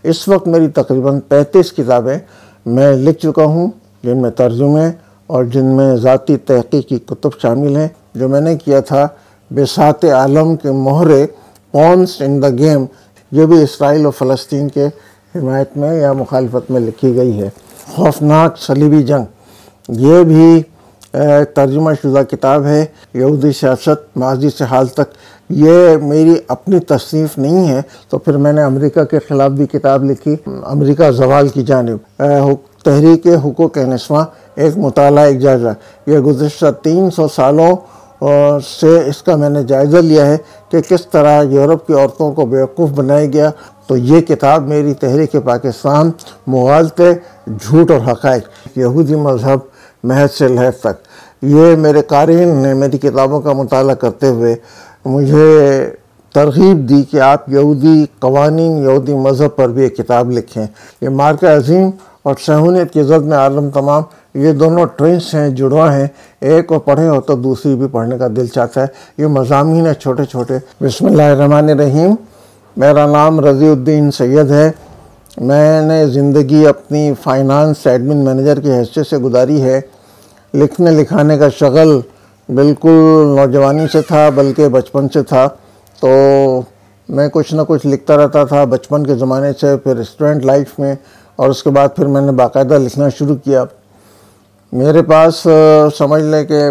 इस वक्त मेरी तकरीबन 35 किताबें मैं लिख चुका हूँ, जिनमें तर्जुमे और जिनमें ज़ाती तहक़ीक़ी कुतुब शामिल हैं। जो मैंने किया था बिसात आलम के मोहरे पॉन्स इन द गेम, ये भी इसराइल और फ़लस्तीन के हिमायत में या मुखालफत में लिखी गई है। खौफनाक सलीबी जंग, ये भी तर्जुमा शुदा किताब है। यहूदी सियासत माजी से हाल तक, ये मेरी अपनी तसनीफ़ नहीं है, तो फिर मैंने अमेरिका के ख़िलाफ़ भी किताब लिखी, अमेरिका ज़वाल की जानिब, तहरीक हुकूक़ निस्वां एक मुताला एक जायज़ा। ये गुज़िश्ता 300 सालों से इसका मैंने जायज़ा लिया है कि किस तरह यूरोप की औरतों को बेवकूफ़ बनाया गया। तो ये किताब मेरी तहरीक पाकिस्तान, मुग़ालते, झूठ और हक़ाइक़, यहूदी मज़हब महज से लहद तक, ये मेरे क़ारीन ने मेरी किताबों का मुताला करते हुए मुझे तरग़ीब दी कि आप यहूदी क़वानीन, यहूदी मज़हब पर भी एक किताब लिखें। ये मार्का अज़ीम और सहूनियत की ज़द में आलम तमाम, ये दोनों ट्विंस हैं, जुड़वा हैं। एक को पढ़े हो तो दूसरी भी पढ़ने का दिल चाहता है। ये मज़ामीन है छोटे छोटे। बिस्मिल्लाहिर्रहमानिर्रहीम। मेरा नाम रज़ीउद्दीन सैयद है। मैंने ज़िंदगी अपनी फ़ाइनांस एडमिन मैनेजर की हैसियत से गुजारी है। लिखने लिखाने का शगल बिल्कुल नौजवानी से था, बल्कि बचपन से था। तो मैं कुछ ना कुछ लिखता रहता था बचपन के ज़माने से, फिर स्टूडेंट लाइफ में, और उसके बाद फिर मैंने बाकायदा लिखना शुरू किया। मेरे पास समझ लें कि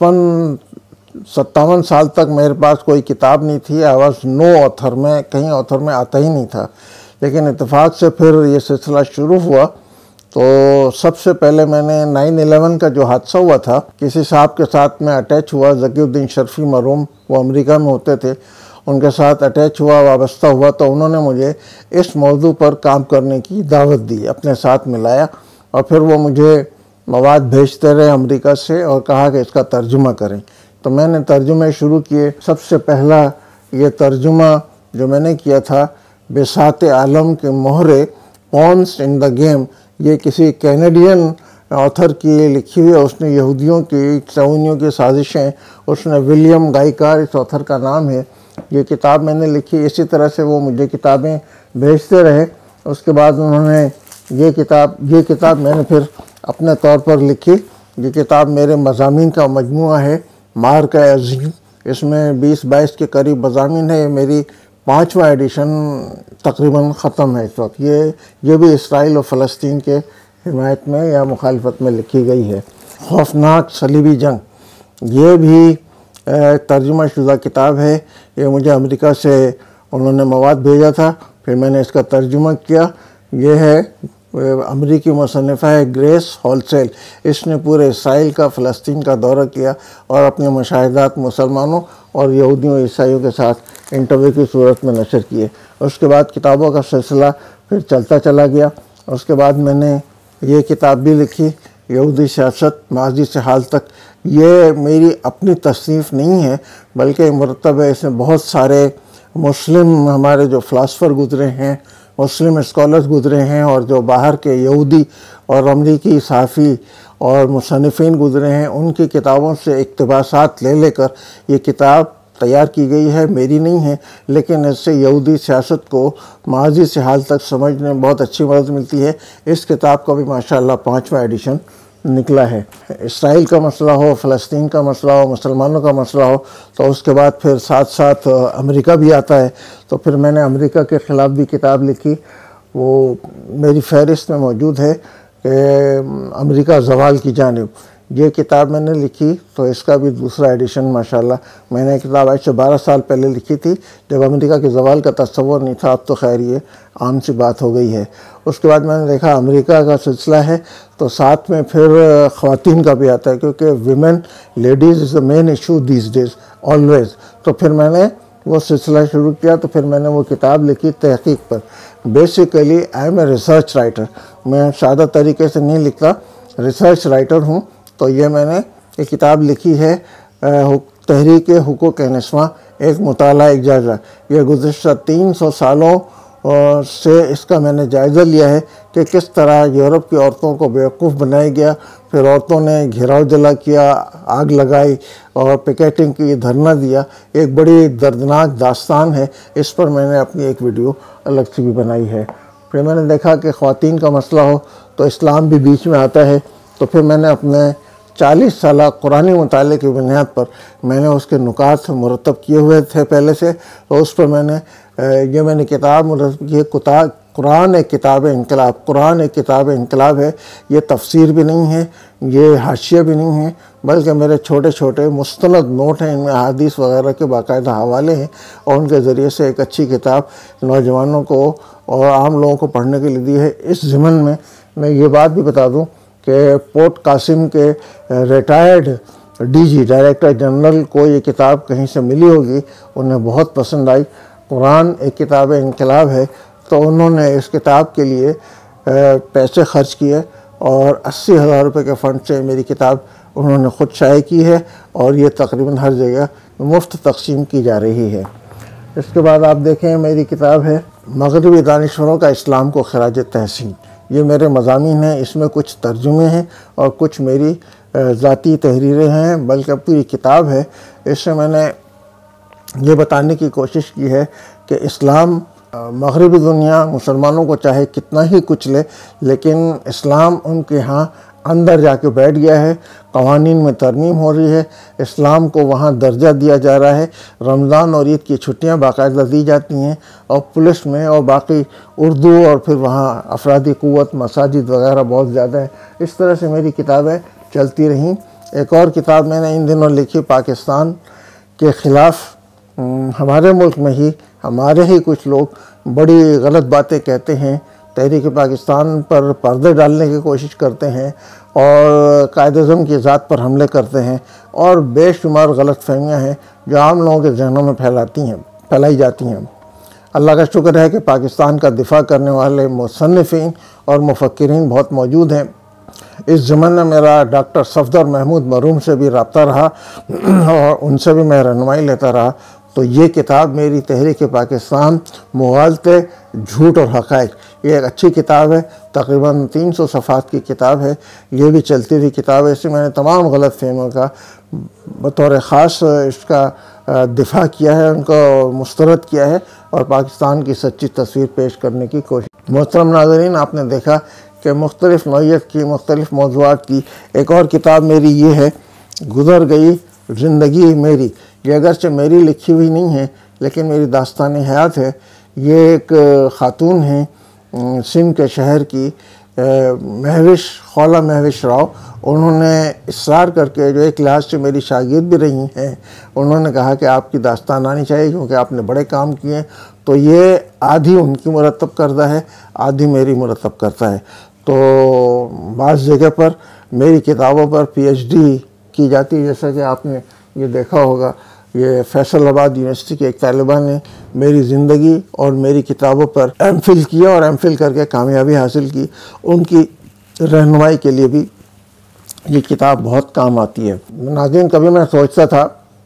55-57 साल तक मेरे पास कोई किताब नहीं थी। आई वॉज नो ऑथर, मैं कहीं ऑथर में आता ही नहीं था। लेकिन इत्तेफाक से फिर ये सिलसिला शुरू हुआ। तो सबसे पहले मैंने 9/11 का जो हादसा हुआ था, किसी साहब के साथ मैं अटैच हुआ, ज़कीउद्दीन शर्फी मरहूम, वो अमेरिका में होते थे, उनके साथ अटैच हुआ, वाबस्ता हुआ। तो उन्होंने मुझे इस मौजू पर काम करने की दावत दी, अपने साथ मिलाया, और फिर वो मुझे मवाद भेजते रहे अमेरिका से और कहा कि इसका तर्जुमा करें। तो मैंने तर्जुमे शुरू किए। सबसे पहला ये तर्जुमा जो मैंने किया था बिसात आलम के मोहरे पॉन्स इन द गेम, ये किसी कैनेडियन ऑथर की लिखी हुई है। उसने यहूदियों की, सऊनियों की साजिशें, उसने विलियम गायकार इस ऑथर का नाम है। ये किताब मैंने लिखी। इसी तरह से वो मुझे किताबें भेजते रहे। उसके बाद उन्होंने ये किताब मैंने फिर अपने तौर पर लिखी। ये किताब मेरे मज़ामीन का मजमूआ है, मार्का अज़ीम। इसमें 20-22 के करीब मज़ामीन है। मेरी 5वां एडिशन तकरीबन ख़त्म है इस वक्त। ये भी इसराइल और फ़लस्तीन के हिमायत में या मुखालफत में लिखी गई है। खौफनाक सलीबी जंग, ये भी तर्जुमा शुदा किताब है। ये मुझे अमेरिका से उन्होंने मवाद भेजा था, फिर मैंने इसका तर्जुमा किया। ये है अमेरिकी मुसन्निफ़ा है ग्रेस होलसेल। इसने पूरे इसराइल का, फ़लस्तीन का दौरा किया और अपने मुशाहिदात मुसलमानों और यहूदियों ईसाइयों के साथ इंटरव्यू की सूरत में नशर किए। उसके बाद किताबों का सिलसिला फिर चलता चला गया। उसके बाद मैंने ये किताब भी लिखी, यहूदी सियासत माजी से हाल तक। ये मेरी अपनी तसनीफ़ नहीं है, बल्कि मुरतब है। इसमें बहुत सारे मुस्लिम हमारे जो फ़िलासफ़र गुज़रे हैं, मुस्लिम स्कॉलर्स गुज़रे हैं, और जो बाहर के यहूदी और अमरीकी सहाफ़ी और मुसन्निफ़ीन गुज़रे हैं, उनकी किताबों से इक़्तिबासात ले लेकर ये किताब तैयार की गई है। मेरी नहीं है, लेकिन इससे यहूदी सियासत को माजी से हाल तक समझने में बहुत अच्छी मदद मिलती है। इस किताब का भी माशाअल्लाह 5वां एडिशन निकला है। इसराइल का मसला हो, फ़लस्तीन का मसला हो, मुसलमानों का मसला हो, तो उसके बाद फिर साथ साथ अमेरिका भी आता है। तो फिर मैंने अमेरिका के ख़िलाफ़ भी किताब लिखी, वो मेरी फ़हरिस्त में मौजूद है कि अमेरिका ज़वाल की जानिब। ये किताब मैंने लिखी, तो इसका भी दूसरा एडिशन माशाअल्लाह। मैंने किताब आज से 12 साल पहले लिखी थी, जब अमेरिका के ज़वाल का तस्वुर नहीं था। अब तो खैर ये आम सी बात हो गई है। उसके बाद मैंने देखा अमेरिका का सिलसिला है, तो साथ में फिर ख़वातीन का भी आता है, क्योंकि women, ladies is the main issue these days always. तो फिर मैंने वो सिलसिला शुरू किया। तो फिर मैंने वो किताब लिखी तहक़ीक़ पर। Basically I am a research writer. मैं सादा तरीके से नहीं लिखता, रिसर्च राइटर हूँ। तो ये मैंने ये किताब लिखी है, तहरीक हुकूक़ निस्वां एक मुताला एक जायज़ा। ये गुज़िश्ता 300 सालों से इसका मैंने जायज़ा लिया है कि किस तरह यूरोप की औरतों को बेवकूफ़ बनाया गया। फिर औरतों ने घेराव जला किया, आग लगाई और पिकेटिंग की, धरना दिया। एक बड़ी दर्दनाक दास्तान है। इस पर मैंने अपनी एक वीडियो अलग से भी बनाई है। फिर मैंने देखा कि ख़वातीन का मसला हो तो इस्लाम भी बीच में आता है। तो फिर मैंने अपने 40 साल कुरानी मुताले की बुनियाद पर मैंने उसके नुकात मुरतब किए हुए थे पहले से। तो उस पर मैंने किताब मुरतब की, कुरान एक किताब इनकलाब। कुरान एक किताब इनकलाब है। ये तफसीर भी नहीं है, ये हाशिया भी नहीं है, बल्कि मेरे छोटे छोटे मुस्तनद नोट हैं। इनमें हदीस वगैरह के बाकायदा हवाले हैं और उनके ज़रिए से एक अच्छी किताब नौजवानों को और आम लोगों को पढ़ने के लिए दी है। इस ज़िमन में मैं ये बात भी बता दूं कि पोर्ट कासिम के रिटायर्ड डीजी डायरेक्टर जनरल को ये किताब कहीं से मिली होगी, उन्हें बहुत पसंद आई। कुरान एक किताब इनकलाब है, तो उन्होंने इस किताब के लिए पैसे खर्च किए और 80,000 रुपये के फ़ंड से मेरी किताब उन्होंने ख़ुद शाये की है और ये तकरीबन हर जगह मुफ्त तकसीम की जा रही है। इसके बाद आप देखें मेरी किताब है मग़रिबी दानिशवरों का इस्लाम को खराज तहसीन। ये मेरे मज़ामीन हैं, इसमें कुछ तर्जुमे हैं और कुछ मेरी ज़ाती तहरीरें हैं, बल्कि पूरी किताब है। इससे मैंने ये बताने की कोशिश की है कि इस्लाम मग़रिबी दुनिया मुसलमानों को चाहे कितना ही कुछ ले, लेकिन इस्लाम उनके यहाँ अंदर जाके बैठ गया है। कवानीन में तरमीम हो रही है, इस्लाम को वहाँ दर्जा दिया जा रहा है। रमज़ान और ईद की छुट्टियाँ बाकायदा दी जाती हैं और पुलिस में और बाकी उर्दू और फिर वहाँ अफरादी क़ुव्वत मसाजिद वगैरह बहुत ज़्यादा है। इस तरह से मेरी किताबें चलती रहीं। एक और किताब मैंने इन दिनों लिखी पाकिस्तान के ख़िलाफ़। हमारे मुल्क में ही हमारे ही कुछ लोग बड़ी गलत बातें कहते हैं, तहरीक पाकिस्तान पर पर्दे डालने की कोशिश करते हैं और कायद-ए-आज़म की ज़ात पर हमले करते हैं और बेशुमार गलत फहमियाँ हैं जो आम लोगों के जहनों में फैलाई जाती हैं। अल्लाह का शुक्र है कि पाकिस्तान का दिफा करने वाले मुसन्निफ़ीन और मुफ़क्किरीन बहुत मौजूद हैं। इस ज़माने में मेरा डॉक्टर सफदर महमूद मरूम से भी रब्ता रहा और उनसे भी मैं रहनुमाई लेता रहा। तो ये किताब मेरी तहरीक पाकिस्तान मुग़ालते झूठ और हक़ाइक़, ये एक अच्छी किताब है। तकरीबन 300 सफ़हात की किताब है। ये भी चलती हुई किताब है। इसमें मैंने तमाम गलत फ़हमियों का बतौर ख़ास इसका दिफा किया है, उनको मुस्तरद किया है और पाकिस्तान की सच्ची तस्वीर पेश करने की कोशिश। मोहतरम नाज़रीन, आपने देखा कि मुख्तलिफ़ नौइयत की मुख्तलिफ़ मौज़ूआत की एक और किताब मेरी ये है, गुज़र गई ज़िंदगी मेरी। ये अगरचे मेरी लिखी हुई नहीं है, लेकिन मेरी दास्तानी हयात है। ये एक ख़ातून हैं सिंध के शहर की, खौला महविश राव। उन्होंने इसरार करके, जो एक लिहाज से मेरी शागिर्द भी रही हैं, उन्होंने कहा कि आपकी दास्तान आनी चाहिए क्योंकि आपने बड़े काम किए। तो ये आधी उनकी मुरतब करदा है, आधी मेरी मुरतब करता है। तो बाज़ जगह पर मेरी किताबों पर PhD की जाती है, जैसा कि आपने ये देखा होगा। ये फैसलाबाद यूनिवर्सिटी के एक तालिबा ने मेरी ज़िंदगी और मेरी किताबों पर MPhil किया और MPhil करके कामयाबी हासिल की। उनकी रहनुमाई के लिए भी ये किताब बहुत काम आती है। नाज़रीन, कभी मैं सोचता था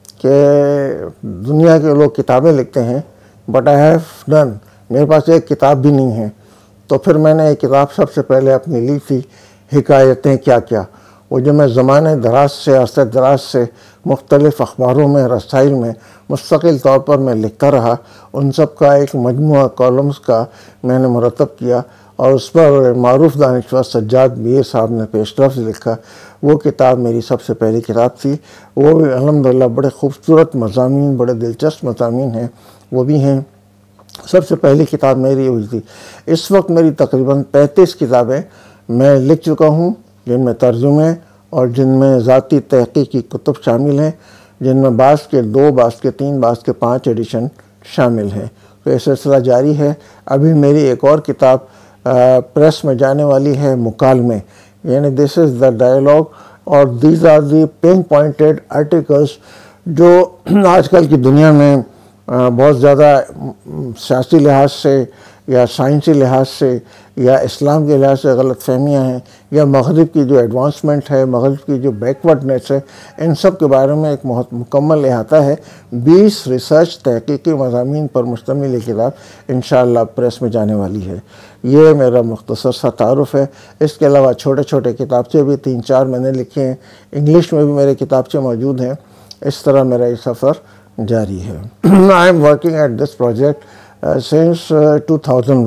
कि दुनिया के लोग किताबें लिखते हैं, बट आई हैव डन, मेरे पास एक किताब भी नहीं है। तो फिर मैंने एक किताब सबसे पहले अपनी ली थी, हिकायतें क्या क्या। वो जो मैं ज़माने दराज से, अरसे दराज से मुख्तलिफ़ अखबारों में, रसाइल में मुस्तकिल तौर पर मैं लिखता रहा, उन सब का एक मजमुआ कॉलम्स का मैंने मुरतब किया और उस पर मारूफ़ दानिशवर सज्जाद मीर साहब ने पेशरफ़ लिखा। वो किताब मेरी सबसे पहली किताब थी। वो भी अल्हम्दुलिल्लाह बड़े खूबसूरत मज़ामीन, बड़े दिलचस्प मज़ामीन हैं, वो भी हैं। सबसे पहली किताब मेरी हुई थी। इस वक्त मेरी तकरीबन 35 किताबें मैं लिख चुका हूँ, जिनमें तर्जुमे और जिनमें ज़ाती तहक़ीक़ी कुतुब शामिल हैं, जिनमें बाज़ के 2, बाज़ के 3, बाज़ के 5 एडिशन शामिल हैं। तो ये सिलसिला जारी है। अभी मेरी एक और किताब प्रेस में जाने वाली है, मुकालमे, यानी दिस इज़ द डायलॉग और these are the pin pointed articles जो आजकल की दुनिया में बहुत ज़्यादा सियासी लिहाज से या साइंसी लिहाज से या इस्लाम के लिहाज से गलत फहमियाँ हैं, या मग़रिब की जो एडवांसमेंट है, मग़रिब की जो बैकवर्डनेस है, इन सब के बारे में एक बहुत मुकम्मल अहाता है। 20 रिसर्च तहक़ीक़ी मज़ामीन पर मुश्तमिल ये किताब इंशाअल्लाह प्रेस में जाने वाली है। ये मेरा मुख्तसर सा तारुफ़ है। इसके अलावा छोटे छोटे किताबचे भी 3-4 मैंने लिखे हैं, इंग्लिश में भी मेरे किताबचे मौजूद हैं। इस तरह मेरा ये सफ़र जारी है। I am working at this project since 2001।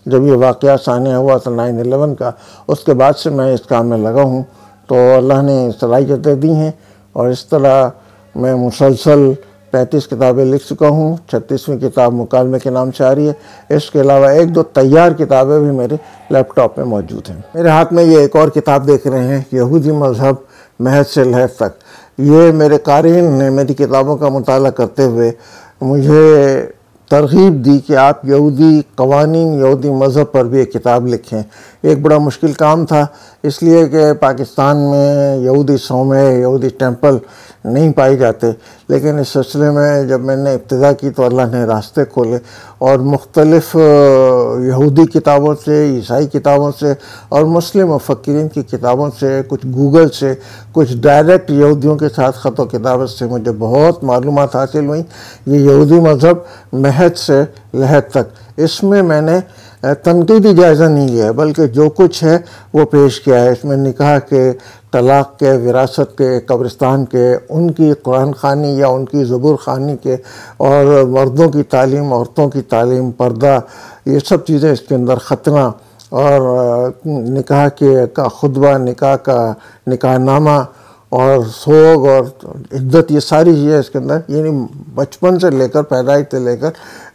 जब ये वाक़या सानिया हुआ था 9/11 का, उसके बाद से मैं इस काम में लगा हूँ। तो अल्लाह ने सलाहियतें दी हैं और इस तरह मैं मुसलसल 35 किताबें लिख चुका हूँ। 36वीं किताब मुकालमे के नाम से आ रही है। इसके अलावा 1-2 तैयार किताबें भी मेरे लैपटॉप में मौजूद हैं। मेरे हाथ में ये एक और किताब देख रहे हैं, यहूदी मज़हब महज से लहद तक। ये मेरे क़ारीन ने मेरी किताबों का मुताला करते हुए मुझे तरग़ीब दी कि आप यहूदी कवानीन, यहूदी मज़हब पर भी एक किताब लिखें। एक बड़ा मुश्किल काम था, इसलिए कि पाकिस्तान में यहूदी सौमे, यहूदी टेंपल नहीं पाए जाते। लेकिन इस सिलसिले में जब मैंने इब्तिदा की तो अल्लाह ने रास्ते खोले और मुख्तलिफ़ यहूदी किताबों से, ईसाई किताबों से और मुस्लिम मुफक्किरीन की किताबों से, कुछ गूगल से, कुछ डायरेक्ट यहूदियों के साथ ख़त व किताबत से मुझे बहुत मालूमात हासिल हुई। ये यहूदी मज़हब महज से लहद तक, इसमें मैंने तनकीदी जायज़ा नहीं लिया है, बल्कि जो कुछ है वो पेश किया है। इसमें निकाह के, तलाक़ के, विरासत के, कब्रिस्तान के, उनकी कुरान ख़ानी या उनकी ज़बूर ख़ानी के, और मर्दों की तालीम, औरतों की तालीम, पर्दा, ये सब चीज़ें इसके अंदर, ख़तना और निकाह का खुतबा, निकाह का निकाहनामा और सोग और इद्दत, ये सारी चीज़ें इसके अंदर, यानी बचपन से लेकर, पैदाइश से लेकर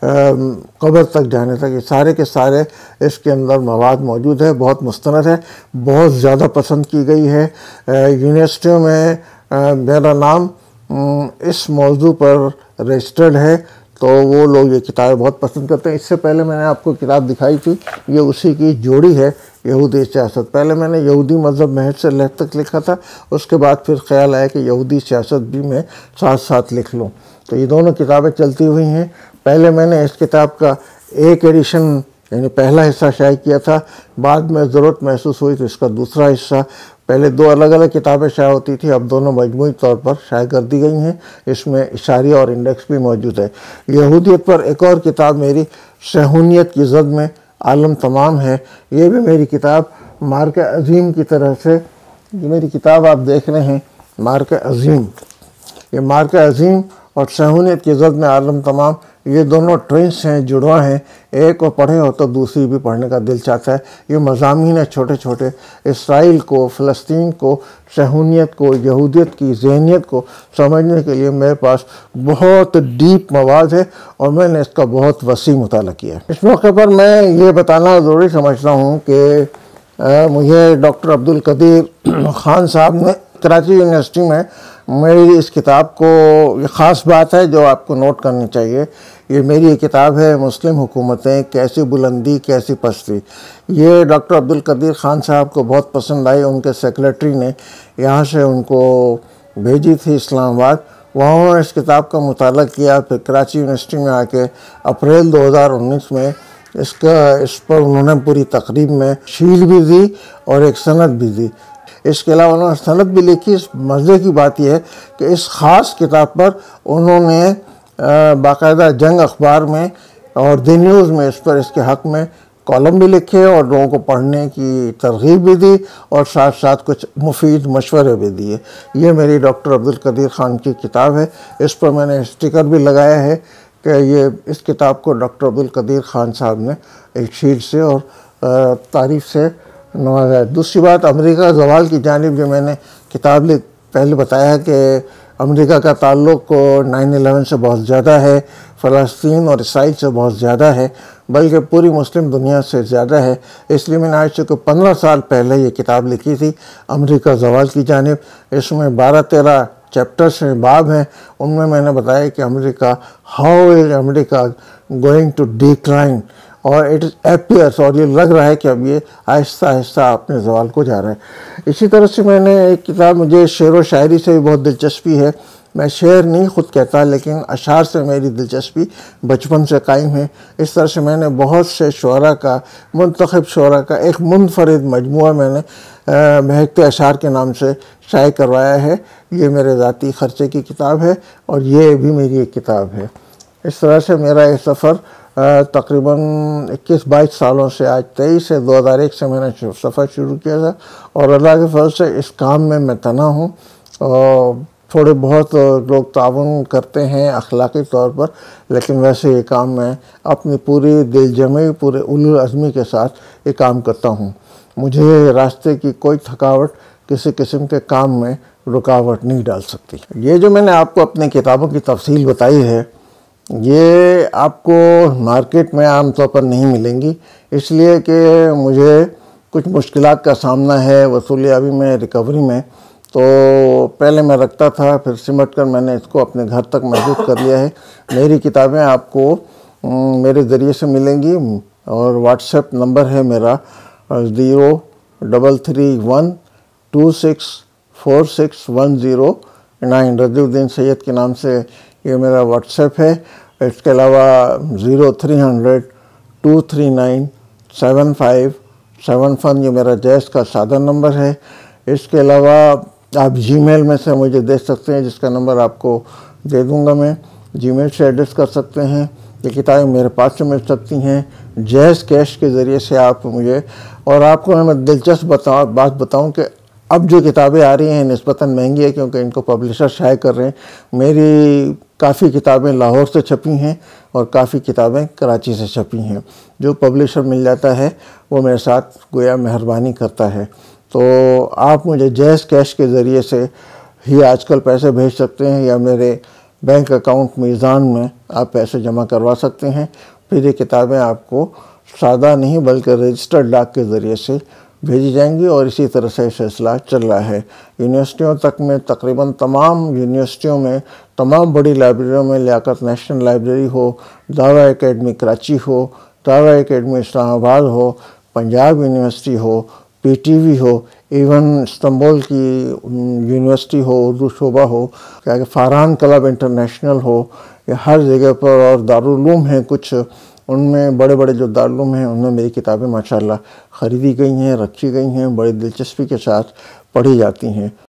कब्र तक जाने तक, ये सारे के सारे इसके अंदर मवाद मौजूद है। बहुत मुस्तनद है, बहुत ज़्यादा पसंद की गई है। यूनिवर्सिटियों में मेरा नाम इस मौजू पर रजिस्टर्ड है, तो वो लोग ये किताबें बहुत पसंद करते हैं। इससे पहले मैंने आपको किताब दिखाई थी, ये उसी की जोड़ी है, यहूदी सियासत। पहले मैंने यहूदी मज़हब महज से लहद तक लिखा था, उसके बाद फिर ख्याल आया कि यहूदी सियासत भी मैं साथ साथ लिख लूँ। तो ये दोनों किताबें चलती हुई हैं। पहले मैंने इस किताब का एक एडिशन, यानी पहला हिस्सा शाये किया था, बाद में ज़रूरत महसूस हुई तो इसका दूसरा हिस्सा, पहले 2 अलग अलग किताबें शाये होती थी, अब दोनों मजमूई तौर पर शाये कर दी गई हैं। इसमें इशारिया और इंडेक्स भी मौजूद है। यहूदियत पर एक और किताब मेरी सहूनियत की ज़द में आलम तमाम है। ये भी मेरी किताब मार्क अज़ीम की तरह से, ये मेरी किताब आप देख रहे हैं, मार्क अज़ीम, ये मार्क अज़ीम और सहूनियत की ज़द में आलम तमाम, ये दोनों ट्विंस हैं, जुड़वा हैं। एक को पढ़े हो तो दूसरी भी पढ़ने का दिल चाहता है। ये मज़ामीन है छोटे छोटे, इसराइल को, फ़लस्तीन को, सहूनियत को, यहूदियत की ज़हनियत को समझने के लिए मेरे पास बहुत डीप मवाद है और मैंने इसका बहुत वसी मुताला किया है। इस मौके पर मैं ये बताना ज़रूरी समझता हूँ कि मुझे डॉक्टर अब्दुल कदीर ख़ान साहब ने कराची यूनिवर्सिटी में मेरी इस किताब को, ये ख़ास बात है जो आपको नोट करनी चाहिए, ये मेरी किताब है मुस्लिम हुकूमतें, कैसी बुलंदी कैसी पस्ती। ये डॉक्टर अब्दुल कदीर ख़ान साहब को बहुत पसंद आई। उनके सेक्रेटरी ने यहाँ से उनको भेजी थी इस्लामाबाद, वहाँ उन्होंने इस किताब का मुताला किया। फिर कराची यूनिवर्सिटी में आके अप्रैल 2019 में इस पर उन्होंने पूरी तकरीब में शील भी दी और एक सनद भी दी। इसके अलावा उन्होंने सनद भी लिखी। इस मज़े की बात यह है कि इस ख़ास किताब पर उन्होंने बाकायदा जंग अखबार में और द न्यूज़ में इस पर, इसके हक़ में कॉलम भी लिखे और लोगों को पढ़ने की तरग़ीब भी दी और साथ साथ कुछ मुफीद मशवरे भी दिए। ये मेरी डॉक्टर अब्दुल कदीर ख़ान की किताब है। इस पर मैंने स्टिकर भी लगाया है कि ये इस किताब को डॉक्टर अब्दुल कदीर ख़ान साहब ने एक शील्ड से और तारीफ़ से नवाजा। दूसरी बात, अमेरिका ज़वाल की जानिब जो मैंने किताब पहले बताया कि अमेरिका का ताल्लुक़ 9/11 से बहुत ज़्यादा है, फ़लस्तीन और इसराइल से बहुत ज़्यादा है, बल्कि पूरी मुस्लिम दुनिया से ज़्यादा है। इसलिए मैंने आज से 15 साल पहले ये किताब लिखी थी, अमेरिका ज़वाल की जानिब। इसमें 12-13 चैप्टर्स हैं, बाब हैं। उनमें मैंने बताया कि America, how is America going to decline, और इट अपीयर्स, और ये लग रहा है कि अब ये आहिस्ता आहिस्ता अपने ज़वाल को जा रहा है। इसी तरह से मैंने एक किताब, मुझे शेर व शायरी से भी बहुत दिलचस्पी है। मैं शेर नहीं खुद कहता, लेकिन अशार से मेरी दिलचस्पी बचपन से कायम है। इस तरह से मैंने बहुत से शुअरा का, मुंतखब शुअरा का एक मुनफरिद मजमुआ मैंने महकते अशार के नाम से शाये करवाया है। ये मेरे ज़ाती ख़र्चे की किताब है और ये भी मेरी एक किताब है। इस तरह से मेरा ये सफ़र तकरीबन 21-22 सालों से, आज 23 से 2001 से मैंने सफ़र शुरू किया था और अल्लाह के फज़ल से इस काम में मैं तना हूँ। और थोड़े बहुत लोग ताउन करते हैं अखलाकी तौर पर, लेकिन वैसे ये काम मैं अपनी पूरी दिल जमी, पूरे उलूल अज़मी के साथ ये काम करता हूँ। मुझे रास्ते की कोई थकावट किसी किस्म के काम में रुकावट नहीं डाल सकती। ये जो मैंने आपको अपनी किताबों की तफसील बताई है, ये आपको मार्केट में आम तौर पर नहीं मिलेंगी, इसलिए कि मुझे कुछ मुश्किलात का सामना है वसूलियाबी में, रिकवरी में। तो पहले मैं रखता था, फिर सिमट कर मैंने इसको अपने घर तक महदूद कर लिया है। मेरी किताबें आपको मेरे ज़रिए से मिलेंगी और व्हाट्सएप नंबर है मेरा 033126461009। रज़ीउद्दीन सैयद के नाम से ये मेरा व्हाट्सएप है। इसके अलावा 0300-239-7571 ये मेरा जैज़ का सादा नंबर है। इसके अलावा आप जीमेल में से मुझे दे सकते हैं, जिसका नंबर आपको दे दूंगा मैं। जीमेल से एड्रेस कर सकते हैं। ये किताबें मेरे पास से मिल सकती हैं जैज़ कैश के ज़रिए से आप मुझे। और आपको मैं दिलचस्प बात बताऊं कि अब जो किताबें आ रही हैं निस्बतन महंगी है, क्योंकि इनको पब्लिशर शाये कर रहे हैं। मेरी काफ़ी किताबें लाहौर से छपी हैं और काफ़ी किताबें कराची से छपी हैं। जो पब्लिशर मिल जाता है वो मेरे साथ गोया मेहरबानी करता है। तो आप मुझे जैज़ कैश के ज़रिए से ही आजकल पैसे भेज सकते हैं, या मेरे बैंक अकाउंट मीज़ान में आप पैसे जमा करवा सकते हैं। फिर ये किताबें आपको सादा नहीं बल्कि रजिस्टर्ड डाक के ज़रिए से भेजी जाएंगी, और इसी तरह से सिलसिला चल रहा है। यूनिवर्सिटियों तक में, तकरीबन तमाम यूनिवर्सिटियों में, तमाम बड़ी लाइब्रेरियों में, लियाकत नेशनल लाइब्रेरी हो, दावा एकेडमी कराची हो, दावा एकेडमी इस्लामाबाद हो, पंजाब यूनिवर्सिटी हो, PTV हो, इवन इस्तांबुल की यूनिवर्सिटी हो, उर्दू शोबा हो, क्या कि फ़रहान क्लब इंटरनेशनल हो, या हर जगह पर, और दारुल उलूम हैं कुछ, उनमें बड़े बड़े जो दारुल उलूम हैं उनमें मेरी किताबें माशाल्लाह ख़रीदी गई हैं, रखी गई हैं, बड़ी दिलचस्पी के साथ पढ़ी जाती हैं।